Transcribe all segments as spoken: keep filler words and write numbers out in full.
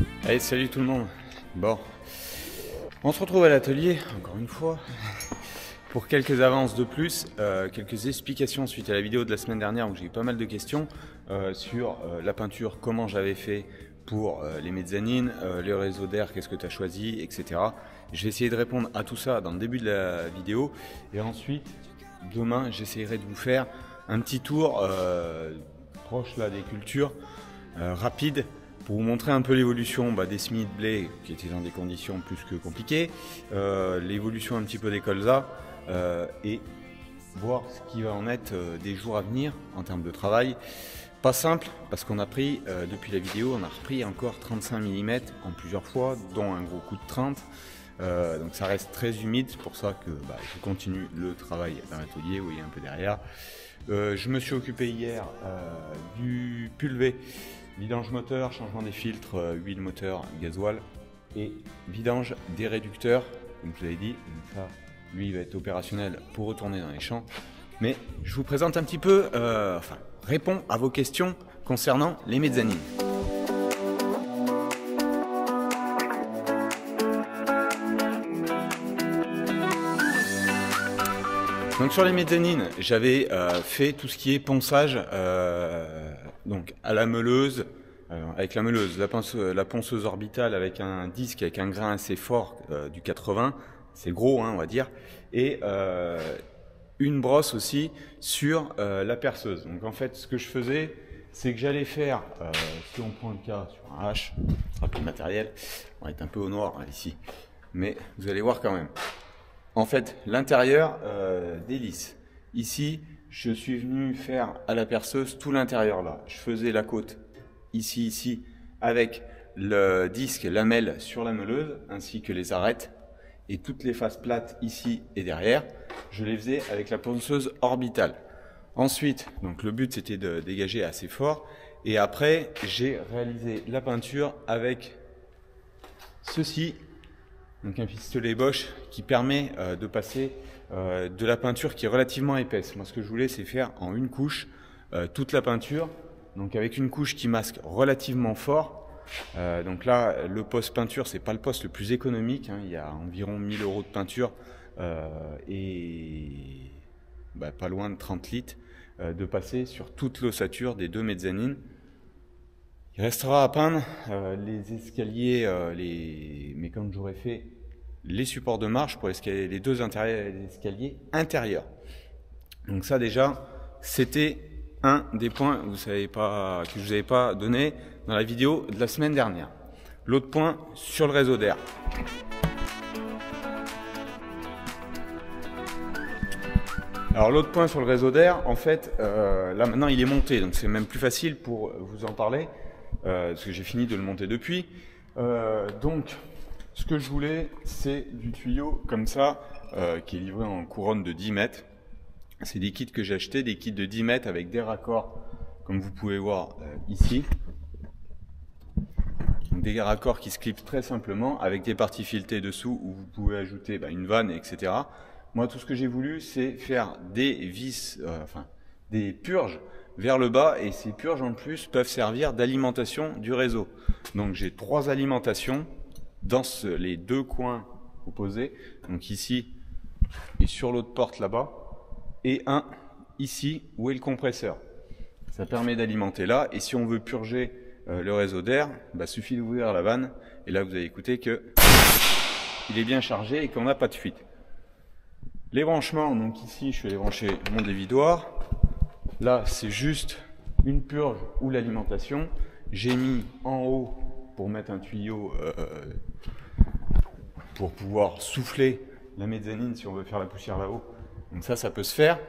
Allez, salut tout le monde. Bon, on se retrouve à l'atelier, encore une fois, pour quelques avances de plus, euh, quelques explications suite à la vidéo de la semaine dernière où j'ai eu pas mal de questions euh, sur euh, la peinture, comment j'avais fait pour euh, les mezzanines, euh, les réseaux d'air, qu'est-ce que tu as choisi, et cetera. Je vais essayer de répondre à tout ça dans le début de la vidéo et ensuite, demain, j'essaierai de vous faire un petit tour euh, proche là des cultures, euh, rapide, pour vous montrer un peu l'évolution bah, des semis de blé qui étaient dans des conditions plus que compliquées, euh, l'évolution un petit peu des colzas euh, et voir ce qui va en être euh, des jours à venir en termes de travail. Pas simple parce qu'on a pris, euh, depuis la vidéo, on a repris encore trente-cinq millimètres en plusieurs fois, dont un gros coup de trente. Euh, donc ça reste très humide, c'est pour ça que bah, je continue le travail dans l'atelier, vous voyez un peu derrière. Euh, je me suis occupé hier euh, du pulvé, vidange moteur, changement des filtres, euh, huile moteur, gasoil et vidange des réducteurs, comme je vous l'avais dit. Donc ça, lui, il va être opérationnel pour retourner dans les champs. Mais je vous présente un petit peu, euh, enfin, réponds à vos questions concernant les mezzanines. Donc sur les mezzanines, j'avais euh, fait tout ce qui est ponçage euh, donc à la meuleuse, euh, avec la meuleuse, la, ponce, la ponceuse orbitale avec un disque avec un grain assez fort euh, du quatre-vingts, c'est gros hein, on va dire, et euh, une brosse aussi sur euh, la perceuse. Donc en fait ce que je faisais, c'est que j'allais faire, euh, si on prend le cas sur un H, ce sera plus matériel, on va être un peu au noir hein, ici, mais vous allez voir quand même. En fait, l'intérieur euh, des lisses. Ici, je suis venu faire à la perceuse tout l'intérieur là. Je faisais la côte ici, ici, avec le disque lamelle sur la meuleuse, ainsi que les arêtes, et toutes les faces plates ici et derrière. Je les faisais avec la ponceuse orbitale. Ensuite, donc le but c'était de dégager assez fort, et après j'ai réalisé la peinture avec ceci. Donc un pistolet Bosch qui permet euh, de passer euh, de la peinture qui est relativement épaisse. Moi ce que je voulais c'est faire en une couche euh, toute la peinture, donc avec une couche qui masque relativement fort. Euh, donc là le poste peinture c'est pas le poste le plus économique, hein. Il y a environ mille euros de peinture euh, et bah, pas loin de trente litres euh, de passer sur toute l'ossature des deux mezzanines. Il restera à peindre euh, les escaliers, euh, les... mais comme j'aurais fait les supports de marche pour les, les deux intérieurs, les escaliers intérieurs. Donc ça déjà, c'était un des points que, vous savez pas, que je vous avais pas donné dans la vidéo de la semaine dernière. L'autre point sur le réseau d'air. Alors l'autre point sur le réseau d'air, en fait, euh, là maintenant il est monté, donc c'est même plus facile pour vous en parler. Euh, parce que j'ai fini de le monter depuis. Euh, donc, ce que je voulais, c'est du tuyau comme ça, euh, qui est livré en couronne de dix mètres. C'est des kits que j'ai achetés, des kits de dix mètres avec des raccords, comme vous pouvez voir euh, ici. Donc, des raccords qui se clipsent très simplement, avec des parties filetées dessous, où vous pouvez ajouter bah, une vanne, et cetera. Moi, tout ce que j'ai voulu, c'est faire des vis, euh, enfin, des purges vers le bas, et ces purges en plus peuvent servir d'alimentation du réseau. Donc j'ai trois alimentations dans ce, les deux coins opposés, donc ici et sur l'autre porte là-bas, et un ici où est le compresseur. Ça permet d'alimenter là, et si on veut purger euh, le réseau d'air, bah, suffit d'ouvrir la vanne, et là vous allez écouter que il est bien chargé et qu'on n'a pas de fuite. Les branchements, donc ici je vais les brancher mon dévidoir. Là, c'est juste une purge ou l'alimentation. J'ai mis en haut pour mettre un tuyau euh, pour pouvoir souffler la mezzanine si on veut faire la poussière là-haut. Donc ça, ça peut se faire.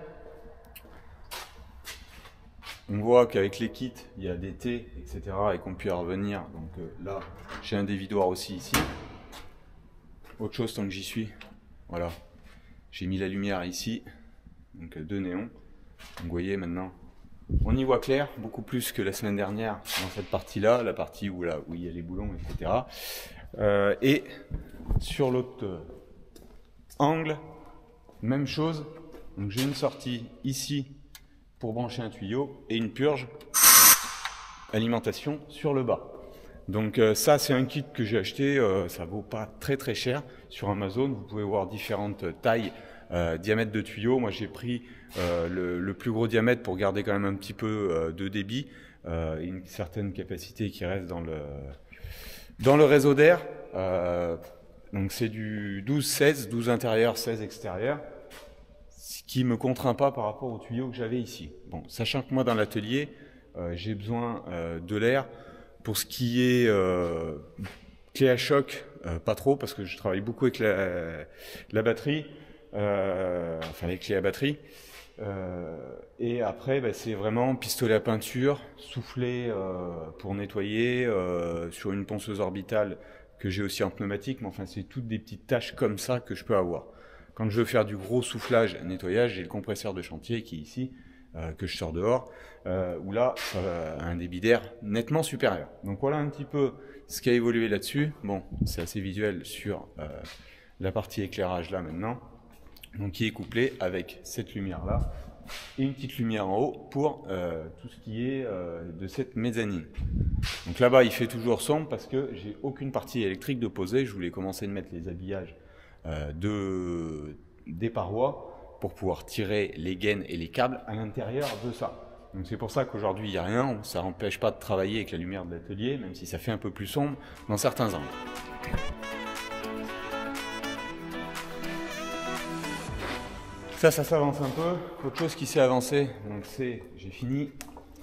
On voit qu'avec les kits, il y a des T, et cetera et qu'on peut y revenir. Donc euh, là, j'ai un dévidoir aussi ici. Autre chose tant que j'y suis, voilà. J'ai mis la lumière ici, donc deux néons. Donc vous voyez maintenant, on y voit clair, beaucoup plus que la semaine dernière dans cette partie-là, la partie où, là, où il y a les boulons, et cetera. Euh, et sur l'autre angle, même chose. Donc j'ai une sortie ici pour brancher un tuyau et une purge alimentation sur le bas. Donc euh, ça, c'est un kit que j'ai acheté, euh, ça vaut pas très très cher sur Amazon. Vous pouvez voir différentes tailles, euh, diamètres de tuyaux. Moi, j'ai pris euh, le, le plus gros diamètre pour garder quand même un petit peu euh, de débit, euh, et une certaine capacité qui reste dans le dans le réseau d'air. Euh, donc c'est du douze seize, douze intérieur, seize extérieur, ce qui me contraint pas par rapport aux tuyaux que j'avais ici. Bon, sachant que moi dans l'atelier, euh, j'ai besoin euh, de l'air. Pour ce qui est euh, clé à choc, euh, pas trop, parce que je travaille beaucoup avec la, la batterie, euh, enfin les clés à batterie. Euh, et après, bah, c'est vraiment pistolet à peinture, souffler euh, pour nettoyer, euh, sur une ponceuse orbitale que j'ai aussi en pneumatique, mais enfin c'est toutes des petites tâches comme ça que je peux avoir. Quand je veux faire du gros soufflage, nettoyage, j'ai le compresseur de chantier qui est ici, Euh, que je sors dehors, euh, où là, ça a un débit d'air nettement supérieur. Donc voilà un petit peu ce qui a évolué là-dessus. Bon, c'est assez visuel sur euh, la partie éclairage là maintenant, donc qui est couplée avec cette lumière là et une petite lumière en haut pour euh, tout ce qui est euh, de cette mezzanine. Donc là-bas, il fait toujours sombre parce que j'ai aucune partie électrique de poser. Je voulais commencer de mettre les habillages euh, de, des parois pour pouvoir tirer les gaines et les câbles à l'intérieur de ça. Donc c'est pour ça qu'aujourd'hui il n'y a rien, ça n'empêche pas de travailler avec la lumière de l'atelier, même si ça fait un peu plus sombre dans certains angles. Ça, ça s'avance un peu. Autre chose qui s'est avancé, donc c'est, j'ai fini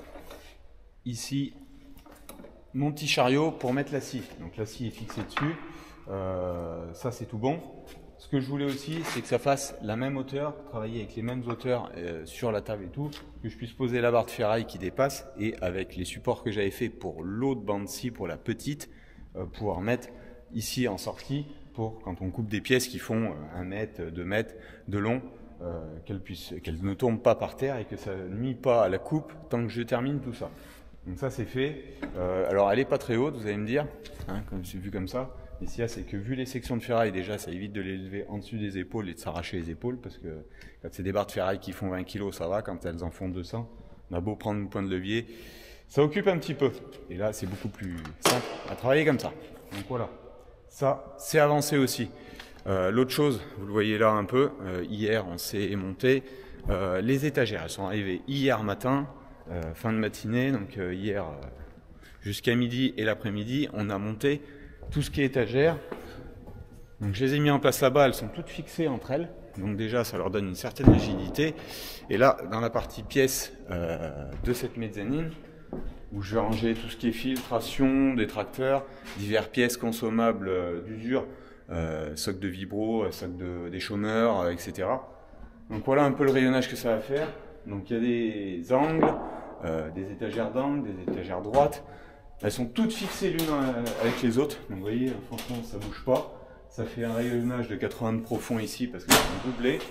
ici mon petit chariot pour mettre la scie. Donc la scie est fixée dessus, euh, ça c'est tout bon. Ce que je voulais aussi, c'est que ça fasse la même hauteur, travailler avec les mêmes hauteurs euh, sur la table et tout, que je puisse poser la barre de ferraille qui dépasse, et avec les supports que j'avais fait pour l'autre bande scie, pour la petite, euh, pouvoir mettre ici en sortie, pour quand on coupe des pièces qui font un mètre, deux mètres de long, euh, qu'elles puissent, qu'elles ne tombent pas par terre et que ça ne nuit pas à la coupe tant que je termine tout ça. Donc ça c'est fait. Euh, alors elle n'est pas très haute, vous allez me dire, hein, comme c'est vu comme ça. Mais ce qu'il y a, c'est que vu les sections de ferraille, déjà, ça évite de les lever en dessus des épaules et de s'arracher les épaules, parce que quand c'est des barres de ferraille qui font vingt kilos, ça va. Quand elles en font deux cents, on a beau prendre une pointe de levier, ça occupe un petit peu. Et là, c'est beaucoup plus simple à travailler comme ça. Donc voilà, ça, c'est avancé aussi. Euh, L'autre chose, vous le voyez là un peu, euh, hier, on s'est monté euh, les étagères. Elles sont arrivées hier matin, euh, fin de matinée, donc euh, hier euh, jusqu'à midi et l'après-midi, on a monté tout ce qui est étagère. Donc je les ai mis en place là-bas, elles sont toutes fixées entre elles, donc déjà ça leur donne une certaine rigidité. Et là, dans la partie pièce euh, de cette mezzanine, où je vais ranger tout ce qui est filtration, des tracteurs, divers pièces consommables euh, d'usure, euh, soc de vibro, soc de, des chômeurs, euh, et cetera. Donc voilà un peu le rayonnage que ça va faire. Donc il y a des angles, euh, des étagères d'angle, des étagères droites. Elles sont toutes fixées l'une avec les autres, donc vous voyez, franchement ça bouge pas. Ça fait un rayonnage de quatre-vingts de profond ici parce que c'est doublé.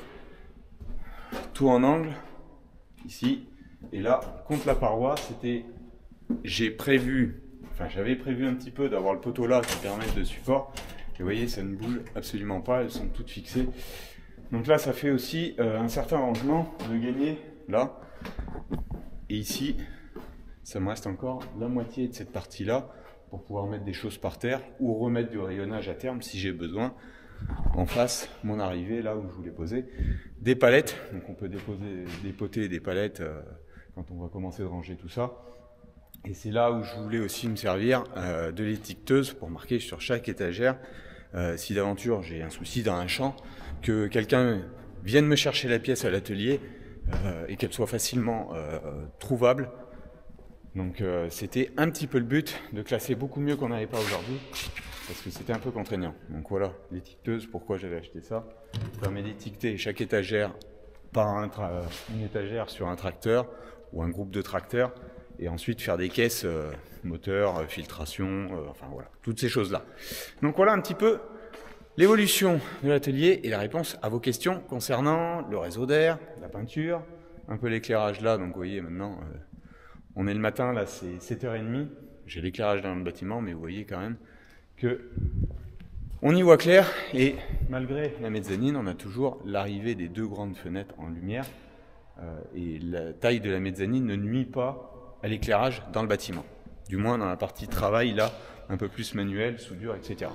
Tout en angle, ici. Et là, contre la paroi, c'était, j'ai prévu, enfin j'avais prévu un petit peu d'avoir le poteau là qui permet de support. Et vous voyez, ça ne bouge absolument pas, elles sont toutes fixées. Donc là, ça fait aussi euh, un certain rangement de gagner là. Et ici, ça me reste encore la moitié de cette partie-là pour pouvoir mettre des choses par terre ou remettre du rayonnage à terme si j'ai besoin. En face, mon arrivée, là où je voulais poser des palettes. Donc on peut déposer, dépoter des palettes euh, quand on va commencer de ranger tout ça. Et c'est là où je voulais aussi me servir euh, de l'étiqueteuse pour marquer sur chaque étagère, euh, si d'aventure j'ai un souci dans un champ, que quelqu'un vienne me chercher la pièce à l'atelier euh, et qu'elle soit facilement euh, trouvable. Donc euh, c'était un petit peu le but de classer beaucoup mieux qu'on n'avait pas aujourd'hui, parce que c'était un peu contraignant. Donc voilà, l'étiqueteuse, pourquoi j'avais acheté ça, ça permet d'étiqueter chaque étagère par un une étagère sur un tracteur ou un groupe de tracteurs, et ensuite faire des caisses euh, moteur, euh, filtration, euh, enfin voilà, toutes ces choses-là. Donc voilà un petit peu l'évolution de l'atelier et la réponse à vos questions concernant le réseau d'air, la peinture, un peu l'éclairage là, donc vous voyez maintenant, euh, on est le matin, là c'est sept heures trente, j'ai l'éclairage dans le bâtiment, mais vous voyez quand même que on y voit clair, et malgré la mezzanine, on a toujours l'arrivée des deux grandes fenêtres en lumière, euh, et la taille de la mezzanine ne nuit pas à l'éclairage dans le bâtiment. Du moins dans la partie travail là, un peu plus manuel, soudure, et cetera.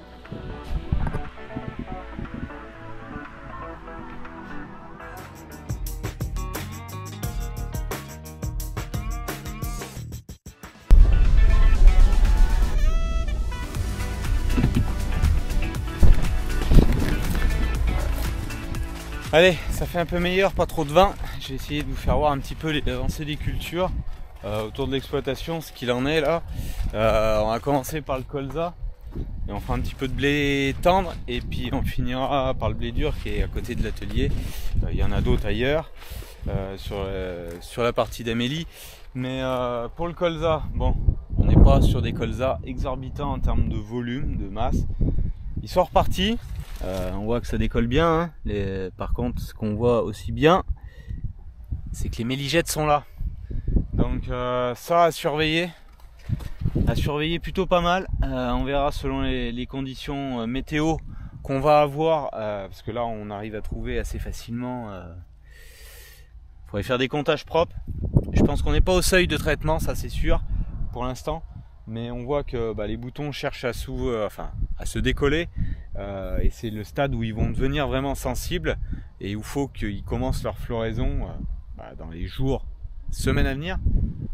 Allez, ça fait un peu meilleur, pas trop de vent. J'ai essayé de vous faire voir un petit peu les avancées des cultures euh, autour de l'exploitation, ce qu'il en est là. Euh, on va commencer par le colza et on fera un petit peu de blé tendre et puis on finira par le blé dur qui est à côté de l'atelier. Euh, il y en a d'autres ailleurs euh, sur, euh, sur la partie d'Amélie. Mais euh, pour le colza, bon, on n'est pas sur des colzas exorbitants en termes de volume, de masse. Ils sont repartis. Euh, on voit que ça décolle bien, hein. Les... Par contre, ce qu'on voit aussi bien, c'est que les méligettes sont là. Donc euh, ça à surveiller, à surveiller plutôt pas mal. Euh, on verra selon les, les conditions euh, météo qu'on va avoir, euh, parce que là on arrive à trouver assez facilement. Il euh... faudrait faire des comptages propres. Je pense qu'on n'est pas au seuil de traitement, ça c'est sûr, pour l'instant. Mais on voit que bah, les boutons cherchent à, sous, euh, enfin, à se décoller euh, et c'est le stade où ils vont devenir vraiment sensibles et où il faut qu'ils commencent leur floraison euh, bah, dans les jours, semaines à venir.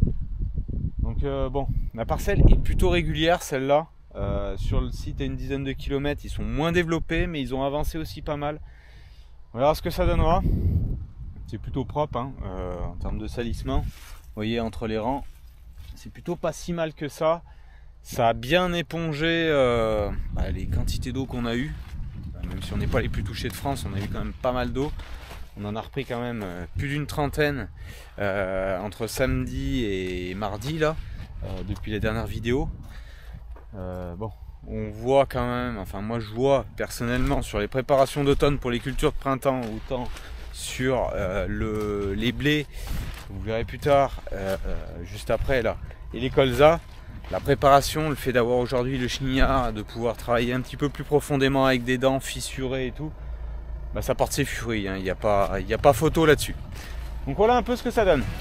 Donc euh, bon, la parcelle est plutôt régulière celle-là. Euh, sur le site à une dizaine de kilomètres, ils sont moins développés mais ils ont avancé aussi pas mal. On verra ce que ça donnera. C'est plutôt propre hein, euh, en termes de salissement. Vous voyez entre les rangs. C'est plutôt pas si mal que ça. Ça a bien épongé euh, bah, les quantités d'eau qu'on a eues. Même si on n'est pas les plus touchés de France, on a eu quand même pas mal d'eau. On en a repris quand même euh, plus d'une trentaine euh, entre samedi et mardi là, euh, depuis les dernières vidéos. Euh, bon, on voit quand même, enfin moi je vois personnellement sur les préparations d'automne pour les cultures de printemps, autant sur euh, le, les blés, vous verrez plus tard, euh, euh, juste après là, et les colzas, la préparation, le fait d'avoir aujourd'hui le chenillard, de pouvoir travailler un petit peu plus profondément avec des dents fissurées et tout, bah, ça porte ses fruits, hein. Il n'y a pas, il n'y a pas photo là-dessus. Donc voilà un peu ce que ça donne.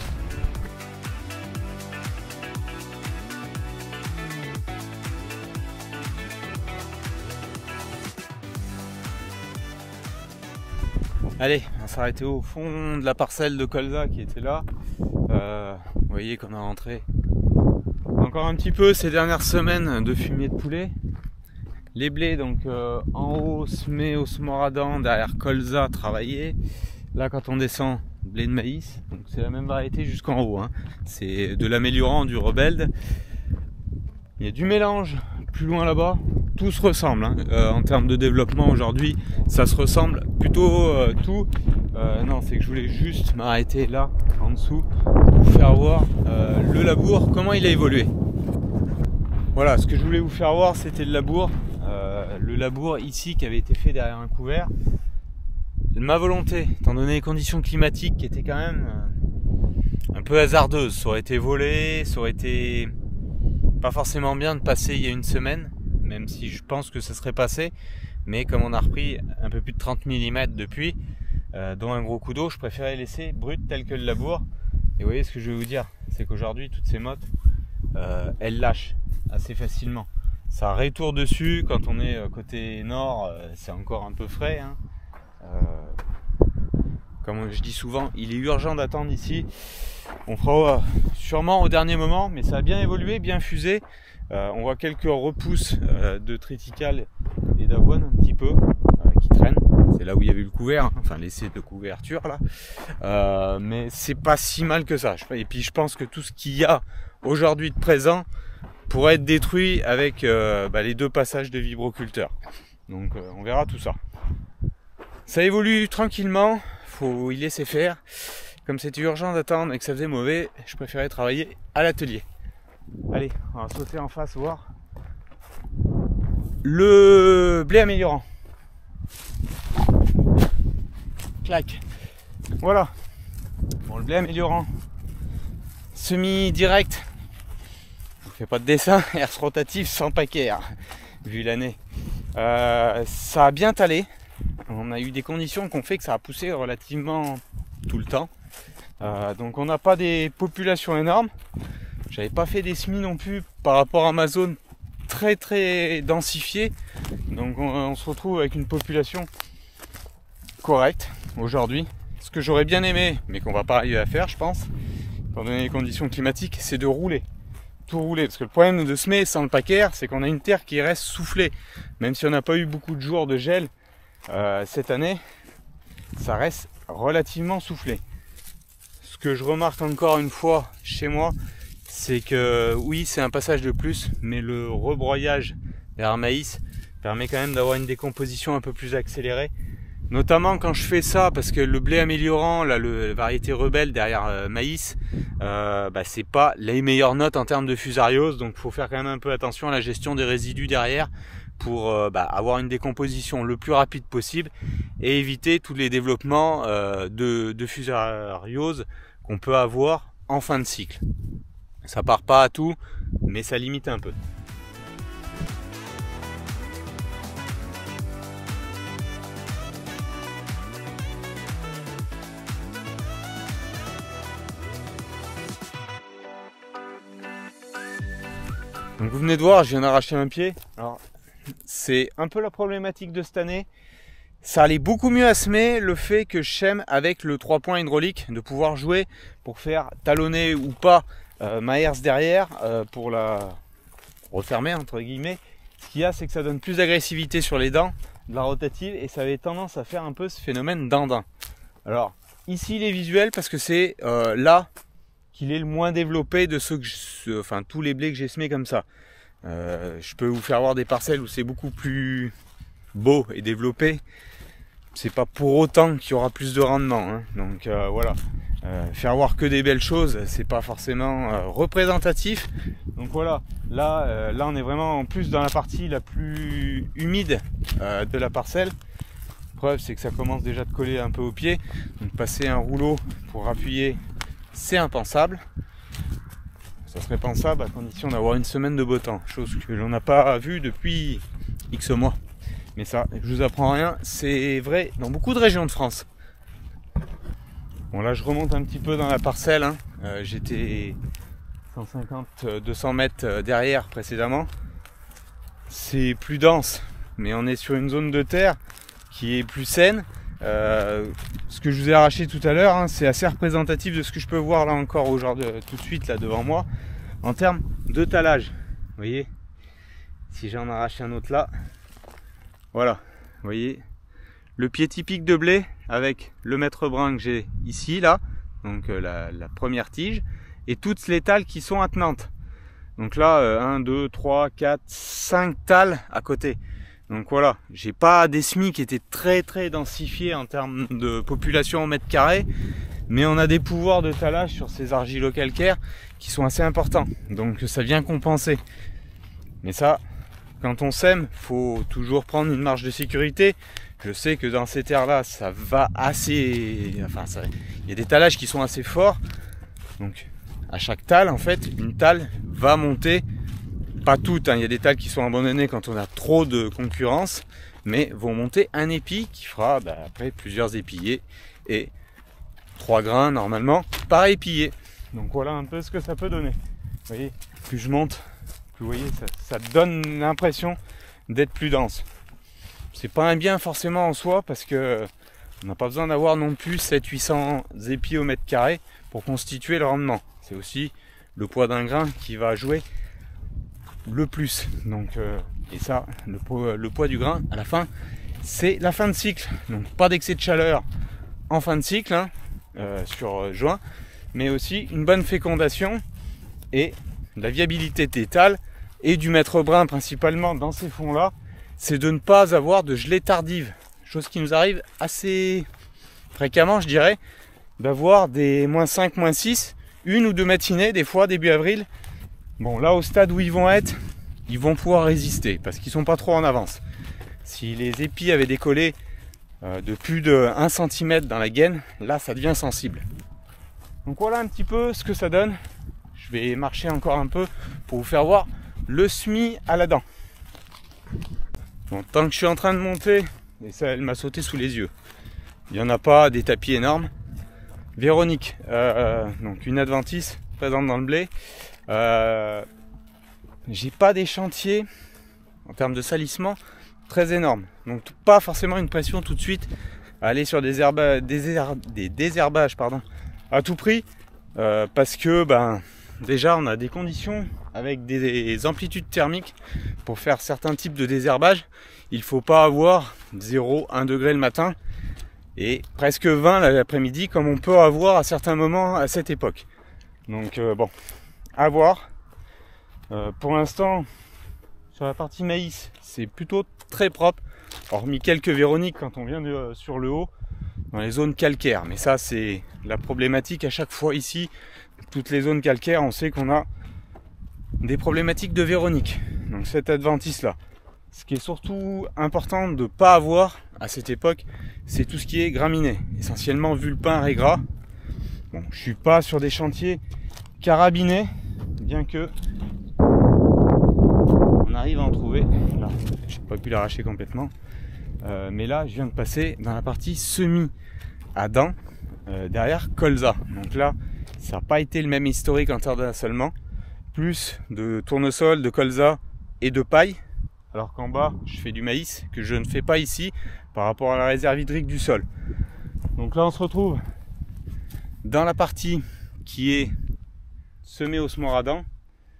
Allez, on va s'arrêter au fond de la parcelle de colza qui était là. Euh, vous voyez qu'on a rentré encore un petit peu ces dernières semaines de fumier de poulet. Les blés, donc euh, en haut, semé au smoradin, derrière colza travaillé. Là, quand on descend, blé de maïs. Donc c'est la même variété jusqu'en haut. Hein. C'est de l'améliorant, du rebelde. Il y a du mélange plus loin là-bas. Tout se ressemble hein. euh, en termes de développement aujourd'hui, ça se ressemble plutôt euh, tout. Euh, non, c'est que je voulais juste m'arrêter là en dessous pour vous faire voir euh, le labour, comment il a évolué. Voilà, ce que je voulais vous faire voir, c'était le labour. Euh, le labour ici qui avait été fait derrière un couvert. Ma volonté, étant donné les conditions climatiques qui étaient quand même euh, un peu hasardeuses, ça aurait été volé, ça aurait été pas forcément bien de passer il y a une semaine. Même si je pense que ça serait passé, mais comme on a repris un peu plus de trente millimètres depuis, euh, dont un gros coup d'eau, je préférais laisser brut tel que le labour. Et vous voyez ce que je vais vous dire, c'est qu'aujourd'hui toutes ces mottes, euh, elles lâchent assez facilement. Ça retourne dessus, quand on est côté nord, euh, c'est encore un peu frais. Hein. Euh, comme je dis souvent, il est urgent d'attendre ici. On fera sûrement au dernier moment, mais ça a bien évolué, bien fusé. Euh, on voit quelques repousses euh, de triticale et d'avoine un petit peu euh, qui traînent. C'est là où il y avait eu le couvert, hein, enfin l'essai de couverture là. Euh, mais c'est pas si mal que ça. Et puis je pense que tout ce qu'il y a aujourd'hui de présent pourrait être détruit avec euh, bah, les deux passages de vibroculteurs. Donc euh, on verra tout ça. Ça évolue tranquillement, faut y laisser faire. Comme c'était urgent d'attendre et que ça faisait mauvais, je préférais travailler à l'atelier. Allez, on va sauter en face voir le blé améliorant. Clac. Voilà. Bon, le blé améliorant semi-direct. Je ne fais pas de dessin, herse rotative sans paquet, hein, vu l'année. Euh, ça a bien talé. On a eu des conditions qui ont fait que ça a poussé relativement tout le temps. Euh, donc on n'a pas des populations énormes. J'avais pas fait des semis non plus par rapport à ma zone très très densifiée. Donc on, on se retrouve avec une population correcte aujourd'hui. Ce que j'aurais bien aimé, mais qu'on va pas arriver à faire, je pense, étant donné les conditions climatiques, c'est de rouler. Tout rouler. Parce que le problème de semer sans le packer, c'est qu'on a une terre qui reste soufflée. Même si on n'a pas eu beaucoup de jours de gel euh, cette année, ça reste relativement soufflé. Ce que je remarque encore une fois chez moi, c'est que oui, c'est un passage de plus, mais le rebroyage vers maïs permet quand même d'avoir une décomposition un peu plus accélérée. Notamment quand je fais ça, parce que le blé améliorant, là, le, la variété rebelle derrière euh, maïs, euh, bah, c'est pas les meilleures notes en termes de fusariose, donc il faut faire quand même un peu attention à la gestion des résidus derrière pour euh, bah, avoir une décomposition le plus rapide possible et éviter tous les développements euh, de, de fusariose qu'on peut avoir en fin de cycle. Ça part pas à tout, mais ça limite un peu. Donc vous venez de voir, je viens d'arracher un pied. Alors c'est un peu la problématique de cette année. Ça allait beaucoup mieux à semer le fait que je sème avec le trois points hydraulique, de pouvoir jouer pour faire talonner ou pas euh, ma herse derrière euh, pour la refermer entre guillemets. Ce qu'il y a, c'est que ça donne plus d'agressivité sur les dents de la rotative et ça avait tendance à faire un peu ce phénomène d'andin. Alors ici il est visuel parce que c'est euh, là qu'il est le moins développé de ceux que je, enfin tous les blés que j'ai semés comme ça. Euh, je peux vous faire voir des parcelles où c'est beaucoup plus beau et développé. C'est pas pour autant qu'il y aura plus de rendement, hein. Donc euh, voilà, euh, faire voir que des belles choses, c'est pas forcément euh, représentatif. Donc voilà, là, euh, là on est vraiment en plus dans la partie la plus humide euh, de la parcelle. Preuve, c'est que ça commence déjà de coller un peu au pied. Donc passer un rouleau pour appuyer, c'est impensable. Ça serait pensable à condition d'avoir une semaine de beau temps, chose que l'on n'a pas vue depuis X mois. Mais ça, je vous apprends rien, c'est vrai dans beaucoup de régions de France. Bon là je remonte un petit peu dans la parcelle, hein. euh, j'étais cent cinquante à deux cents mètres derrière précédemment. C'est plus dense, mais on est sur une zone de terre qui est plus saine. Euh, ce que je vous ai arraché tout à l'heure, hein, c'est assez représentatif de ce que je peux voir là encore aujourd'hui, tout de suite là devant moi, en termes de talage. Vous voyez, si j'en arrache un autre là, voilà, vous voyez, le pied typique de blé avec le maître brun que j'ai ici là, donc euh, la, la première tige, et toutes les tales qui sont attenantes. Donc là, euh, un, deux, trois, quatre, cinq tales à côté. Donc voilà, j'ai pas des semis qui étaient très très densifiés en termes de population au mètre carré, mais on a des pouvoirs de talage sur ces argilo-calcaires qui sont assez importants. Donc ça vient compenser. Mais ça, quand on sème, faut toujours prendre une marge de sécurité. Je sais que dans ces terres-là, ça va assez... Enfin, ça... il y a des talages qui sont assez forts. Donc à chaque tale, en fait, une tale va monter. Pas toutes, hein. Il y a des tales qui sont abandonnées quand on a trop de concurrence, mais vont monter un épi qui fera bah, après plusieurs épillés et trois grains normalement par épillé. Donc voilà un peu ce que ça peut donner. Vous voyez, plus je monte, plus vous voyez, ça, ça donne l'impression d'être plus dense. C'est pas un bien forcément en soi parce que on n'a pas besoin d'avoir non plus sept cents à huit cents épis au mètre carré pour constituer le rendement. C'est aussi le poids d'un grain qui va jouer le plus. Donc euh, et ça, le poids, le poids du grain à la fin, c'est la fin de cycle. Donc pas d'excès de chaleur en fin de cycle, hein, euh, sur juin, mais aussi une bonne fécondation et la viabilité des tales et du maître brun principalement dans ces fonds là, c'est de ne pas avoir de gelée tardive, chose qui nous arrive assez fréquemment, je dirais, d'avoir des moins cinq, moins six, une ou deux matinées des fois début avril. Bon, là au stade où ils vont être, ils vont pouvoir résister parce qu'ils sont pas trop en avance. Si les épis avaient décollé euh, de plus de un centimètre dans la gaine, là ça devient sensible. Donc voilà un petit peu ce que ça donne. Je vais marcher encore un peu pour vous faire voir le semis à la dent. Bon, tant que je suis en train de monter, et ça elle m'a sauté sous les yeux, il n'y en a pas des tapis énormes. Véronique, euh, donc une adventice présente dans le blé. Euh, j'ai pas des chantiers en termes de salissement très énormes, donc pas forcément une pression tout de suite à aller sur des, herba, des, her, des désherbages pardon, à tout prix, euh, parce que ben, déjà on a des conditions avec des, des amplitudes thermiques pour faire certains types de désherbage. Il faut pas avoir zéro un degré le matin et presque vingt l'après-midi comme on peut avoir à certains moments à cette époque. Donc euh, bon, à voir. Euh, pour l'instant, sur la partie maïs, c'est plutôt très propre, hormis quelques véroniques quand on vient de, euh, sur le haut, dans les zones calcaires. Mais ça, c'est la problématique à chaque fois ici. Toutes les zones calcaires, on sait qu'on a des problématiques de véronique. Donc cette adventice-là. Ce qui est surtout important de ne pas avoir à cette époque, c'est tout ce qui est graminées, essentiellement vulpin, régras. Bon, je suis pas sur des chantiers carabinés, bien que on arrive à en trouver. Là, j'ai pas pu l'arracher complètement, euh, mais là, je viens de passer dans la partie semi à dents, euh, derrière colza. Donc là, ça n'a pas été le même historique en terre d'assolement, plus de tournesol, de colza et de paille. Alors qu'en bas, je fais du maïs, que je ne fais pas ici, par rapport à la réserve hydrique du sol. Donc là, on se retrouve dans la partie qui est semée au semoir à dents.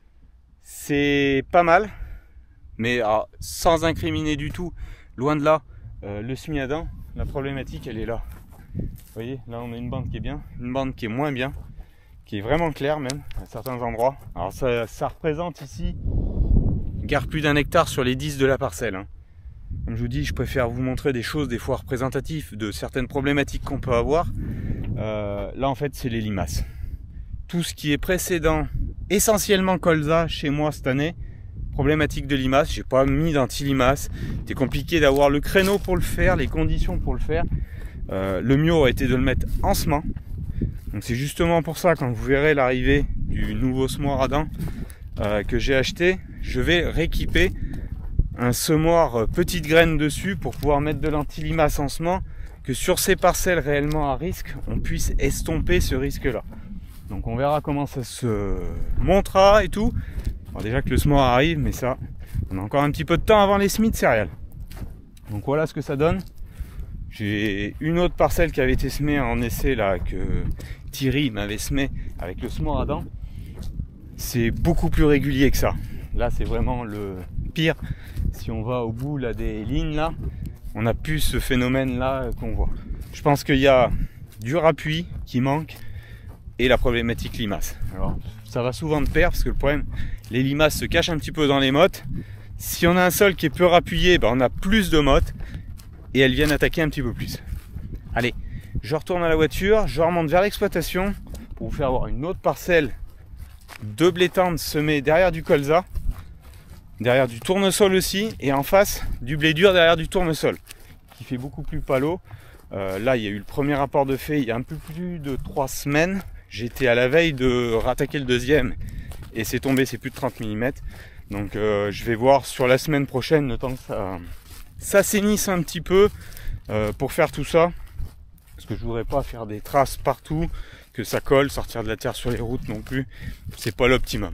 C'est pas mal, mais alors, sans incriminer du tout, loin de là, euh, le semis à dents, la problématique, elle est là. Vous voyez, là, on a une bande qui est bien, une bande qui est moins bien, qui est vraiment claire même, à certains endroits. Alors ça, ça représente ici garde plus d'un hectare sur les dix de la parcelle. Hein. Comme je vous dis, je préfère vous montrer des choses des fois représentatives de certaines problématiques qu'on peut avoir. Euh, là en fait c'est les limaces. Tout ce qui est précédent, essentiellement colza chez moi cette année, problématique de limaces, j'ai pas mis d'anti-limaces. C'était compliqué d'avoir le créneau pour le faire, les conditions pour le faire. Euh, le mieux aurait été de le mettre en semant. Donc c'est justement pour ça, quand vous verrez l'arrivée du nouveau semoir à dents euh, que j'ai acheté, je vais rééquiper un semoir petite graine dessus pour pouvoir mettre de l'anti-limace en semant, que sur ces parcelles réellement à risque, on puisse estomper ce risque-là. Donc on verra comment ça se montera et tout. Alors déjà que le semoir arrive, mais ça, on a encore un petit peu de temps avant les semis de céréales. Donc voilà ce que ça donne. J'ai une autre parcelle qui avait été semée en essai là, que Thierry m'avait semé avec le semoir à dents. C'est beaucoup plus régulier que ça. Là c'est vraiment le pire. Si on va au bout là, des lignes là, on a plus ce phénomène là qu'on voit. Je pense qu'il y a du appui qui manque et la problématique limace. Alors ça va souvent de pair parce que le problème, les limaces se cachent un petit peu dans les mottes. Si on a un sol qui est peu rappuyé, ben on a plus de mottes et elles viennent attaquer un petit peu plus. Allez, je retourne à la voiture, je remonte vers l'exploitation pour vous faire voir une autre parcelle de blé tendre semé derrière du colza, derrière du tournesol aussi, et en face du blé dur derrière du tournesol qui fait beaucoup plus palo. Euh, là il y a eu le premier rapport de fait il y a un peu plus de trois semaines. J'étais à la veille de rattaquer le deuxième et c'est tombé, c'est plus de trente millimètres. Donc euh, je vais voir sur la semaine prochaine, le temps que ça s'assainisse un petit peu euh, pour faire tout ça, parce que je voudrais pas faire des traces partout, que ça colle, sortir de la terre sur les routes non plus, c'est pas l'optimum.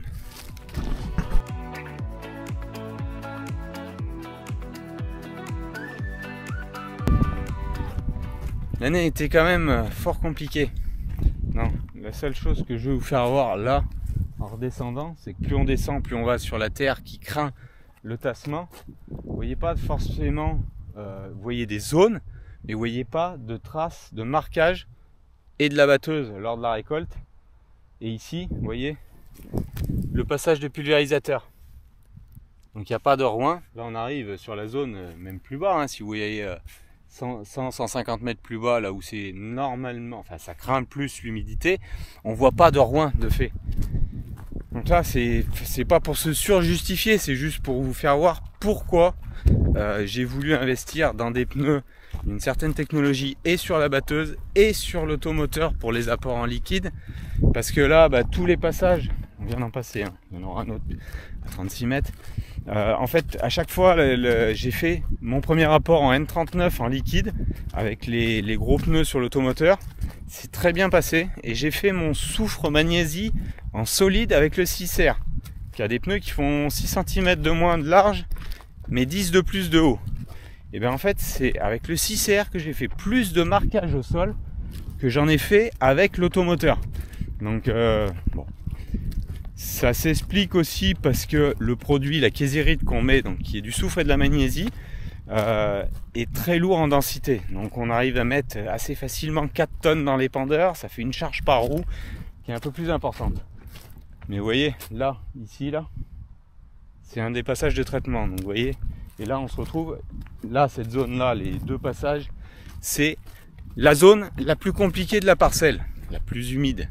L'année était quand même fort compliquée. Non, la seule chose que je vais vous faire voir là, en redescendant, c'est que plus on descend, plus on va sur la terre qui craint le tassement. Vous voyez pas forcément, euh, vous voyez des zones, mais vous voyez pas de traces de marquage et de la batteuse lors de la récolte. Et ici, vous voyez le passage de pulvérisateur. Donc il n'y a pas de roin. Là on arrive sur la zone même plus bas, hein, si vous voyez euh, cent, cent, cent cinquante mètres plus bas, là où c'est normalement, enfin ça craint plus l'humidité, on voit pas de roin de fait. Donc là c'est c'est pas pour se surjustifier, c'est juste pour vous faire voir pourquoi euh, j'ai voulu investir dans des pneus d'une certaine technologie et sur la batteuse et sur l'automoteur pour les apports en liquide, parce que là bah, tous les passages, on vient d'en passer, hein, il y en aura un autre à trente-six mètres. Euh, en fait, à chaque fois, j'ai fait mon premier apport en N trente-neuf en liquide avec les, les gros pneus sur l'automoteur c'est très bien passé et j'ai fait mon soufre magnésie en solide avec le six R qui a des pneus qui font six centimètres de moins de large mais dix de plus de haut. Et bien en fait c'est avec le six R que j'ai fait plus de marquage au sol que j'en ai fait avec l'automoteur. Donc euh, bon, ça s'explique aussi parce que le produit, la késérite qu'on met, donc qui est du soufre et de la magnésie, euh, est très lourd en densité. Donc on arrive à mettre assez facilement quatre tonnes dans l'épandeur, ça fait une charge par roue qui est un peu plus importante. Mais vous voyez, là, ici, là, c'est un des passages de traitement. Donc vous voyez, et là on se retrouve, là, cette zone-là, les deux passages, c'est la zone la plus compliquée de la parcelle, la plus humide.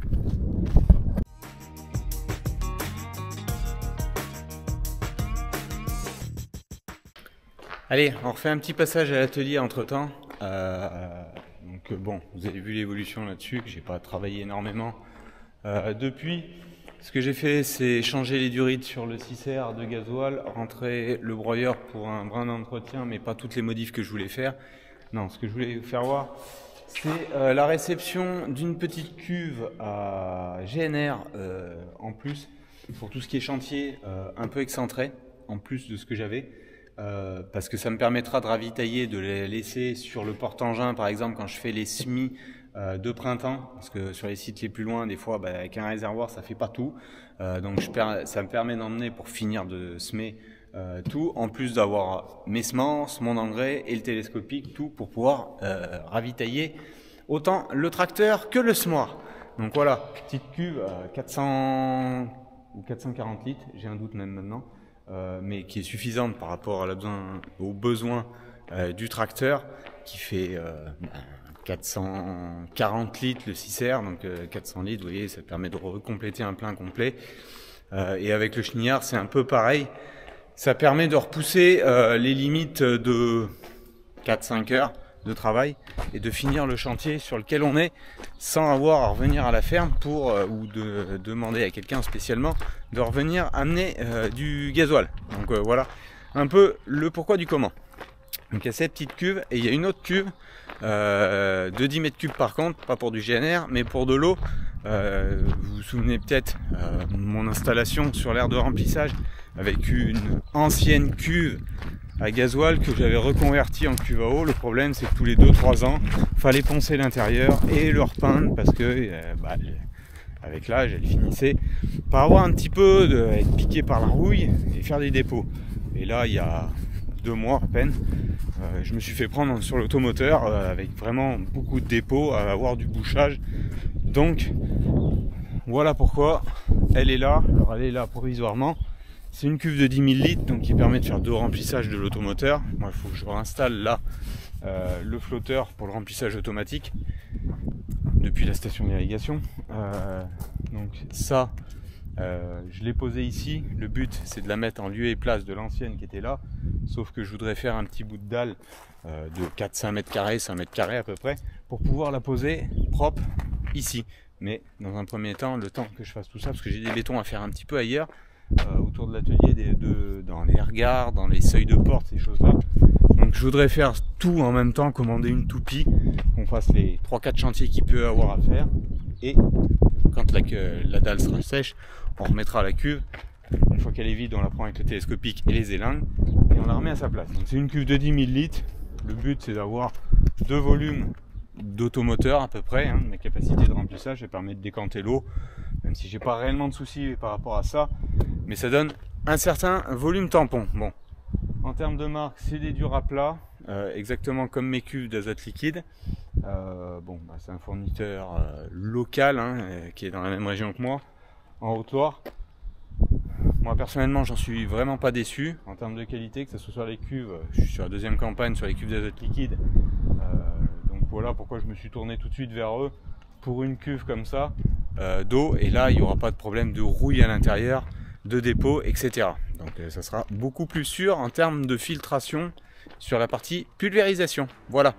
Allez, on refait un petit passage à l'atelier entre temps. Euh, donc bon, vous avez vu l'évolution là-dessus, que j'ai pas travaillé énormément euh, depuis. Ce que j'ai fait, c'est changer les durites sur le six R de gasoil, rentrer le broyeur pour un brin d'entretien, mais pas toutes les modifs que je voulais faire. Non, ce que je voulais vous faire voir, c'est euh, la réception d'une petite cuve à G N R euh, en plus, pour tout ce qui est chantier euh, un peu excentré, en plus de ce que j'avais. Euh, parce que ça me permettra de ravitailler, de les laisser sur le porte-engin, par exemple quand je fais les semis euh, de printemps, parce que sur les sites les plus loin, des fois, bah, avec un réservoir, ça fait pas tout. Euh, donc je per ça me permet d'emmener pour finir de semer euh, tout, en plus d'avoir mes semences, mon engrais et le télescopique, tout pour pouvoir euh, ravitailler autant le tracteur que le semoir. Donc voilà, petite cuve à quatre cents ou quatre cent quarante litres, j'ai un doute même maintenant. Euh, mais qui est suffisante par rapport à la besoin, aux besoins euh, du tracteur, qui fait euh, quatre cent quarante litres le six R, donc euh, quatre cents litres, vous voyez, ça permet de recompléter un plein complet. Euh, et avec le chenillard, c'est un peu pareil, ça permet de repousser euh, les limites de quatre à cinq heures de travail et de finir le chantier sur lequel on est sans avoir à revenir à la ferme pour euh, ou de demander à quelqu'un spécialement de revenir amener euh, du gasoil. Donc euh, voilà un peu le pourquoi du comment. Donc il y a cette petite cuve et il y a une autre cuve euh, de dix mètres cubes par contre, pas pour du G N R mais pour de l'eau. Euh, vous vous souvenez peut-être euh, mon installation sur l'aire de remplissage avec une ancienne cuve à gasoil que j'avais reconverti en cuve à eau. Le problème c'est que tous les deux trois ans fallait poncer l'intérieur et le repeindre parce que euh, bah, avec l'âge elle finissait par avoir un petit peu de être piquée par la rouille et faire des dépôts. Et là il y a deux mois à peine euh, je me suis fait prendre sur l'automoteur euh, avec vraiment beaucoup de dépôts, à avoir du bouchage. Donc voilà pourquoi elle est là. Alors elle est là provisoirement. C'est une cuve de dix mille litres donc qui permet de faire deux remplissages de l'automoteur. Moi il faut que je réinstalle là euh, le flotteur pour le remplissage automatique depuis la station d'irrigation. Euh, donc ça euh, je l'ai posé ici. Le but c'est de la mettre en lieu et place de l'ancienne qui était là. Sauf que je voudrais faire un petit bout de dalle euh, de quatre à cinq mètres carrés, cinq mètres carrés à peu près, pour pouvoir la poser propre ici. Mais dans un premier temps, le temps que je fasse tout ça, parce que j'ai des bétons à faire un petit peu ailleurs, Euh, autour de l'atelier, de, dans les regards, dans les seuils de porte, ces choses là. Donc je voudrais faire tout en même temps, commander une toupie, qu'on fasse les trois quatre chantiers qu'il peut avoir à faire, et quand la, la dalle sera sèche, on remettra la cuve. Une fois qu'elle est vide, on la prend avec le télescopique et les élingues et on la remet à sa place. Donc c'est une cuve de dix mille litres. Le but c'est d'avoir deux volumes d'automoteur à peu près, hein, ma capacité de remplissage, ça permet de décanter l'eau, même si j'ai pas réellement de soucis par rapport à ça, mais ça donne un certain volume tampon. Bon, en termes de marque, c'est des Duraplat, euh, exactement comme mes cuves d'azote liquide. Euh, bon, bah, c'est un fournisseur euh, local hein, euh, qui est dans la même région que moi, en Haute-Loire. Moi personnellement, j'en suis vraiment pas déçu en termes de qualité, que ce soit sur les cuves. Je suis sur la deuxième campagne sur les cuves d'azote liquide. Euh, donc voilà pourquoi je me suis tourné tout de suite vers eux pour une cuve comme ça euh, d'eau. Et là, il n'y aura pas de problème de rouille à l'intérieur, de dépôt, et cetera. Donc euh, ça sera beaucoup plus sûr en termes de filtration sur la partie pulvérisation. Voilà.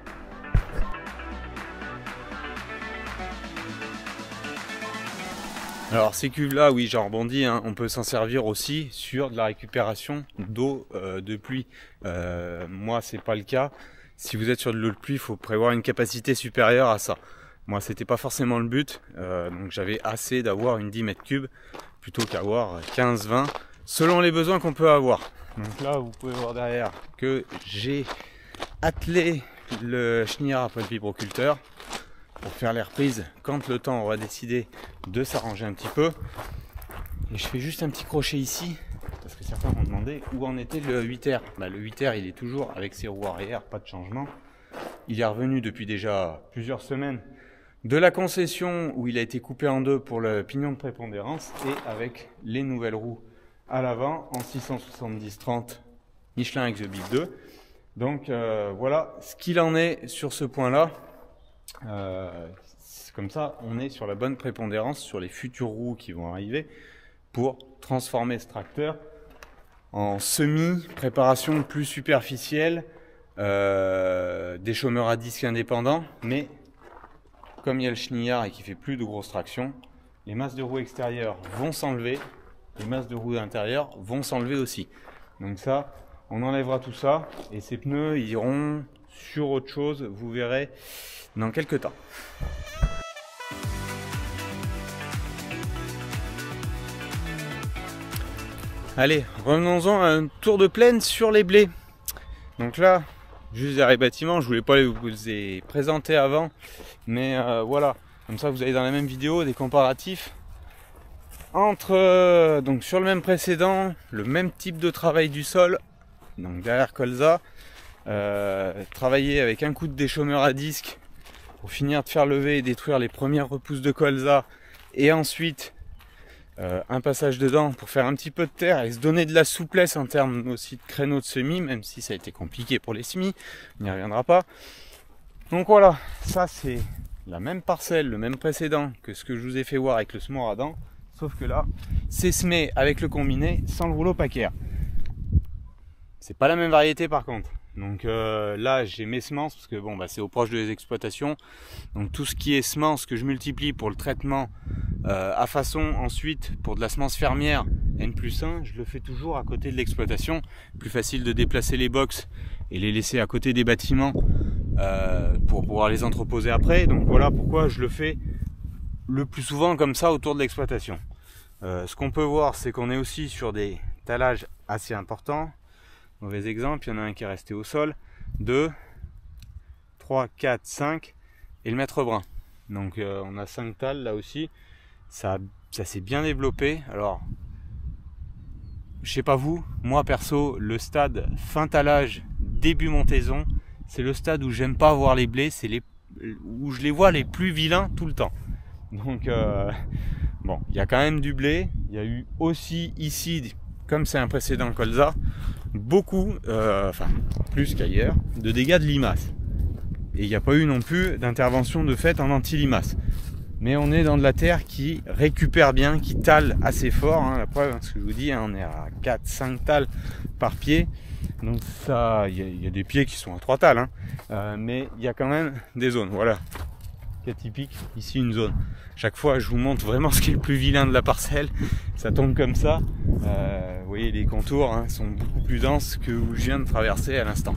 Alors ces cuves là, oui j'en rebondis, hein, on peut s'en servir aussi sur de la récupération d'eau euh, de pluie. Euh, moi c'est pas le cas. Si vous êtes sur de l'eau de pluie, il faut prévoir une capacité supérieure à ça. Moi, c'était pas forcément le but, euh, donc j'avais assez d'avoir une dix mètres cubes plutôt qu'avoir quinze vingt selon les besoins qu'on peut avoir. Donc là, vous pouvez voir derrière que j'ai attelé le chenillard après le vibroculteur pour faire les reprises quand le temps aura décidé de s'arranger un petit peu. Et je fais juste un petit crochet ici parce que certains m'ont demandé où en était le huit R. Bah, le huit R, il est toujours avec ses roues arrière, pas de changement. Il est revenu depuis déjà plusieurs semaines de la concession où il a été coupé en deux pour le pignon de prépondérance et avec les nouvelles roues à l'avant en six cent soixante-dix trente Michelin Exhibit deux. Donc euh, voilà ce qu'il en est sur ce point-là. Euh, comme ça, on est sur la bonne prépondérance sur les futures roues qui vont arriver pour transformer ce tracteur en semi-préparation plus superficielle, euh, des chômeurs à disque indépendants, mais comme il y a le chenillard et qu'il fait plus de grosses tractions, les masses de roues extérieures vont s'enlever, les masses de roues intérieures vont s'enlever aussi. Donc ça, on enlèvera tout ça et ces pneus iront sur autre chose, vous verrez dans quelques temps. Allez, revenons-en à un tour de plaine sur les blés. Donc là, juste derrière les bâtiments, je voulais pas vous les présenter avant, mais euh, voilà, comme ça vous avez dans la même vidéo des comparatifs entre, euh, donc sur le même précédent, le même type de travail du sol, donc derrière colza, euh, travailler avec un coup de déchômeur à disque pour finir de faire lever et détruire les premières repousses de colza, et ensuite euh, un passage dedans pour faire un petit peu de terre et se donner de la souplesse en termes aussi de créneaux de semis, même si ça a été compliqué pour les semis, on n'y reviendra pas. Donc voilà, ça c'est la même parcelle, le même précédent que ce que je vous ai fait voir avec le semoir à dents, sauf que là, c'est semé avec le combiné sans le rouleau packer. C'est pas la même variété par contre. Donc euh, là j'ai mes semences parce que bon bah c'est au proche des exploitations. Donc tout ce qui est semences que je multiplie pour le traitement euh, à façon ensuite pour de la semence fermière N plus un, je le fais toujours à côté de l'exploitation. Plus facile de déplacer les box et les laisser à côté des bâtiments euh, pour pouvoir les entreposer après. Donc voilà pourquoi je le fais le plus souvent comme ça autour de l'exploitation. Euh, ce qu'on peut voir c'est qu'on est aussi sur des talages assez importants. Mauvais exemple, il y en a un qui est resté au sol, deux, trois, quatre, cinq et le mètre brun. Donc euh, on a cinq tales là aussi, ça, ça s'est bien développé. Alors, je sais pas vous, moi perso, le stade fin talage, début montaison, c'est le stade où j'aime pas voir les blés, c'est les où je les vois les plus vilains tout le temps. Donc euh, bon, il y a quand même du blé, il y a eu aussi ici, comme c'est un précédent colza, beaucoup, euh, enfin plus qu'ailleurs, de dégâts de limaces. Et il n'y a pas eu non plus d'intervention de fait en anti-limaces. Mais on est dans de la terre qui récupère bien, qui tale assez fort. Hein, la preuve, hein, ce que je vous dis, hein, on est à quatre cinq tales par pied. Donc ça, il y, y a des pieds qui sont à trois tales. Hein, euh, mais il y a quand même des zones. Voilà. Cas typique, ici une zone. Chaque fois, je vous montre vraiment ce qui est le plus vilain de la parcelle. Ça tombe comme ça. Euh, vous voyez, les contours hein, sont beaucoup plus denses que où je viens de traverser à l'instant.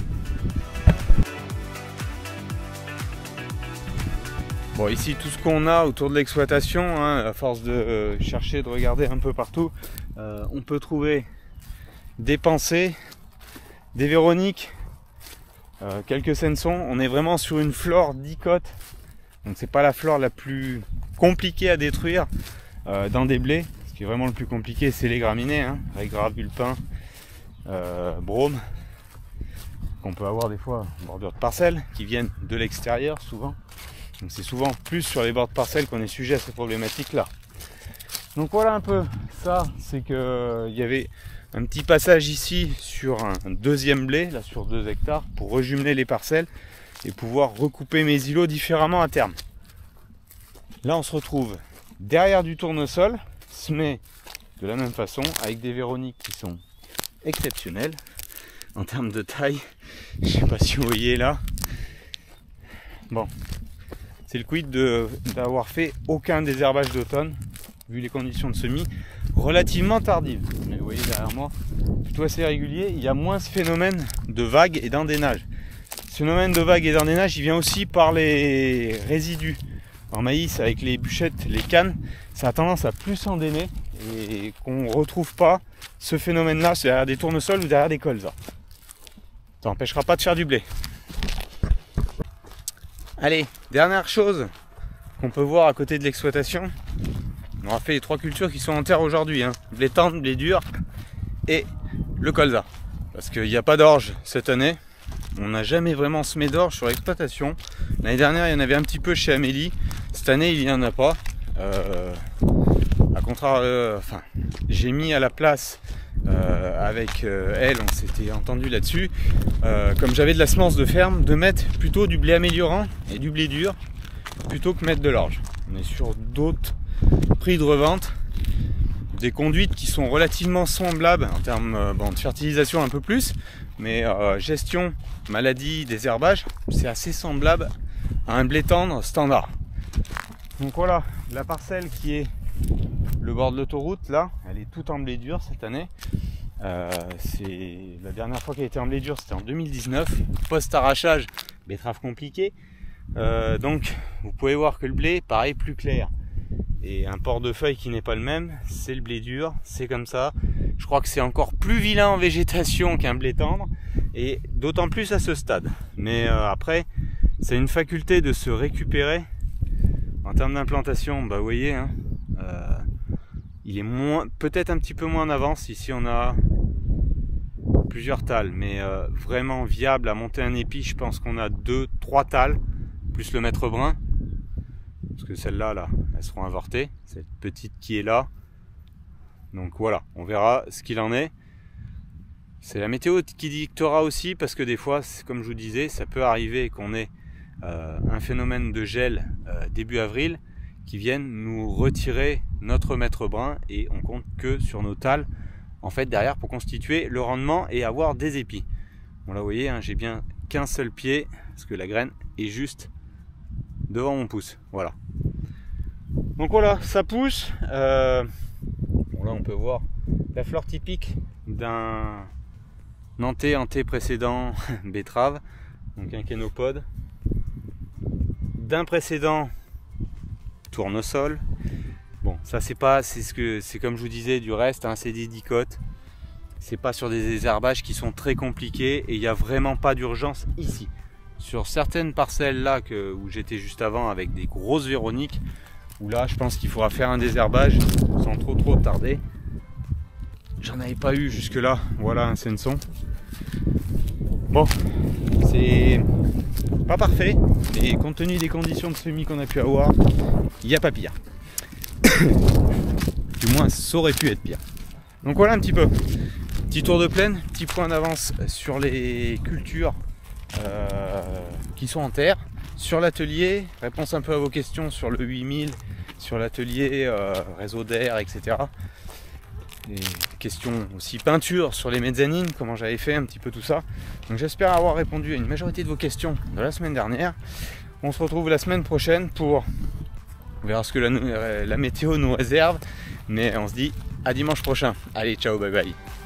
Bon, ici, tout ce qu'on a autour de l'exploitation, hein, à force de euh, chercher, de regarder un peu partout, euh, on peut trouver des pensées, des véroniques, euh, quelques sensons. On est vraiment sur une flore dicote. Donc c'est pas la flore la plus compliquée à détruire euh, dans des blés. Ce qui est vraiment le plus compliqué, c'est les graminées, hein, avec vulpin, euh, brome, qu'on peut avoir des fois en bordure de parcelles, qui viennent de l'extérieur souvent. Donc c'est souvent plus sur les bords de parcelles qu'on est sujet à ces problématiques-là. Donc voilà un peu, ça c'est que euh, il y avait un petit passage ici sur un deuxième blé, là sur deux hectares, pour rejumeler les parcelles et pouvoir recouper mes îlots différemment à terme. Là on se retrouve derrière du tournesol, semé de la même façon, avec des véroniques qui sont exceptionnelles en termes de taille. Je sais pas si vous voyez là. Bon, c'est le quid d'avoir fait aucun désherbage d'automne, vu les conditions de semis relativement tardives. Mais vous voyez derrière moi, plutôt assez régulier, il y a moins ce phénomène de vagues et d'endénage. Ce phénomène de vagues et d'endénage, il vient aussi par les résidus en maïs avec les bûchettes, les cannes, ça a tendance à plus s'endéner et qu'on ne retrouve pas ce phénomène-là derrière des tournesols ou derrière des colzas. Ça n'empêchera pas de faire du blé. Allez, dernière chose qu'on peut voir à côté de l'exploitation. On aura fait les trois cultures qui sont en terre aujourd'hui, hein. Blé tendre, blé dur et le colza. Parce qu'il n'y a pas d'orge cette année. On n'a jamais vraiment semé d'orge sur l'exploitation. L'année dernière, il y en avait un petit peu chez Amélie. Cette année, il n'y en a pas. Euh, à contraire, euh, enfin, j'ai mis à la place euh, avec euh, elle, on s'était entendu là-dessus. Euh, comme j'avais de la semence de ferme, de mettre plutôt du blé améliorant et du blé dur plutôt que mettre de l'orge. On est sur d'autres prix de revente. Des conduites qui sont relativement semblables en termes euh, bon, de fertilisation un peu plus, mais euh, gestion, maladie, désherbage, c'est assez semblable à un blé tendre standard. Donc voilà, la parcelle qui est le bord de l'autoroute, là, elle est toute en blé dur cette année. Euh, c'est la dernière fois qu'elle était en blé dur, c'était en deux mille dix-neuf, post-arrachage, betterave compliquée. Euh, donc vous pouvez voir que le blé, pareil, plus clair. Et un portefeuille qui n'est pas le même, c'est le blé dur, c'est comme ça. Je crois que c'est encore plus vilain en végétation qu'un blé tendre, et d'autant plus à ce stade. Mais euh, après, c'est une faculté de se récupérer. En termes d'implantation, bah vous voyez, hein, euh, il est moins, peut-être un petit peu moins en avance. Ici on a plusieurs talles, mais euh, vraiment viable à monter un épi, je pense qu'on a deux, trois talles, plus le mètre brun. Parce que celles-là, là, elles seront avortées. Cette petite qui est là. Donc voilà, on verra ce qu'il en est. C'est la météo qui dictera aussi, parce que des fois, comme je vous disais, ça peut arriver qu'on ait euh, un phénomène de gel euh, début avril qui vienne nous retirer notre mètre brun et on compte que sur nos talles en fait derrière pour constituer le rendement et avoir des épis. Bon là vous voyez, hein, j'ai bien qu'un seul pied parce que la graine est juste devant mon pouce. Voilà. Donc voilà, ça pousse. Euh, bon là on peut voir la fleur typique d'un nantais hanté précédent betterave, donc un kénopode, d'un précédent tournesol. Bon, ça c'est pas, c'est ce que c'est comme je vous disais du reste, hein, c'est des dicotes. C'est pas sur des désherbages qui sont très compliqués et il n'y a vraiment pas d'urgence ici. Sur certaines parcelles là que, où j'étais juste avant avec des grosses véroniques, où là je pense qu'il faudra faire un désherbage sans trop trop tarder. J'en avais pas eu jusque là, voilà un senson. Bon, c'est pas parfait, mais compte tenu des conditions de semis qu'on a pu avoir, il n'y a pas pire. Du moins ça aurait pu être pire. Donc voilà un petit peu. Petit tour de plaine, petit point d'avance sur les cultures euh, qui sont en terre. Sur l'atelier, réponse un peu à vos questions sur le huit mille, sur l'atelier, euh, réseau d'air, et cetera. Des questions aussi peinture sur les mezzanines, comment j'avais fait un petit peu tout ça. Donc j'espère avoir répondu à une majorité de vos questions de la semaine dernière. On se retrouve la semaine prochaine pour... On verra ce que la, la météo nous réserve. Mais on se dit à dimanche prochain. Allez, ciao, bye bye.